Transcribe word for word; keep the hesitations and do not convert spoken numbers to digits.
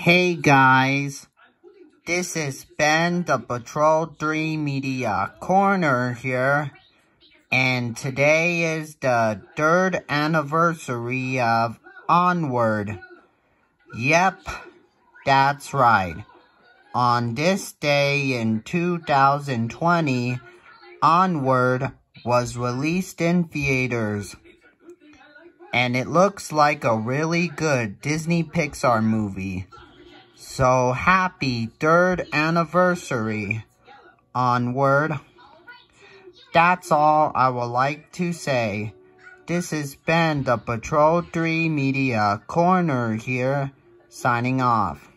Hey guys, this is Ben the Patrol three Media Corner here, and today is the third anniversary of Onward. Yep, that's right. On this day in two thousand twenty, Onward was released in theaters. And it looks like a really good Disney Pixar movie. So happy third anniversary, Onward. That's all I would like to say. This has been the Patrol three Media Corner here, signing off.